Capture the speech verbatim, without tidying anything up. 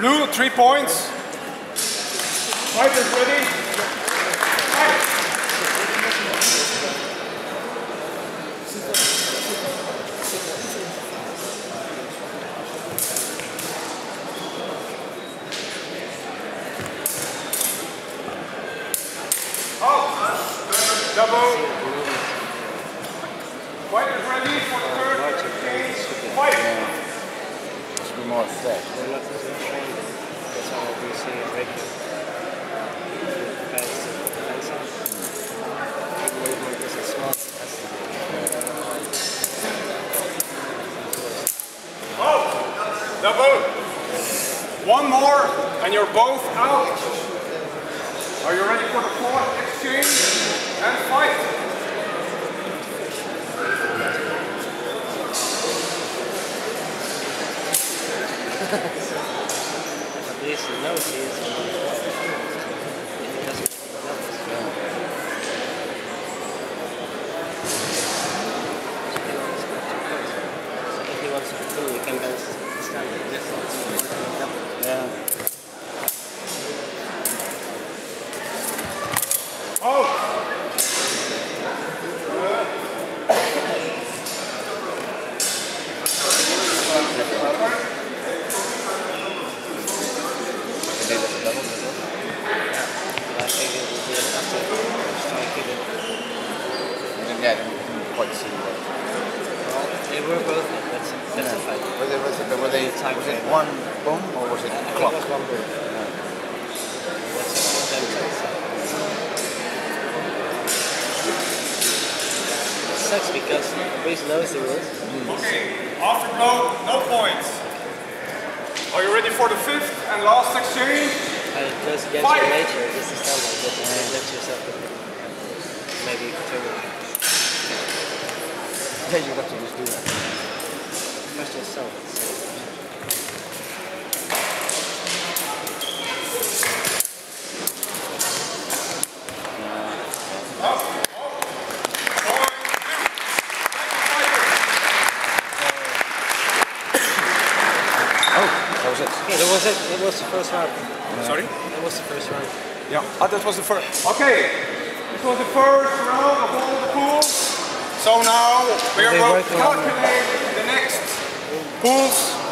blue, three points. Fighters ready? Fight. Oh, double. Fighters ready for the third exchange. Fight. Should be more set. We're not going to train. That's how we see it regular. Movement is a small capacity. Oh, double. One more and you're both out. Are you ready for the fourth exchange and fight? At least he knows he is on the floor. If he doesn't know so if he wants to do, he can then stand at distance. Yeah. Oh! Yeah, I didn't quite see what. Well, they were both in, that's, that's a fight. Was it, was it, were they, was it one boom or was it I think clock? it was one boom. Yeah. That's one of them fights. It sucks because Reese knows the rules. Okay, after blow, no points. Are you ready for the fifth and last exchange? And it goes against Fight. your nature, this is not like this, you let yourself in. Maybe turn Yeah, you have to just do that. trust yourself. Oh, that was it. Yeah, that was it. That was the first round. Sorry? That was the first round. Yeah. Oh, that was the first. Okay. This was the first round of all the pools. So now we are They going work to on- calculate the next pools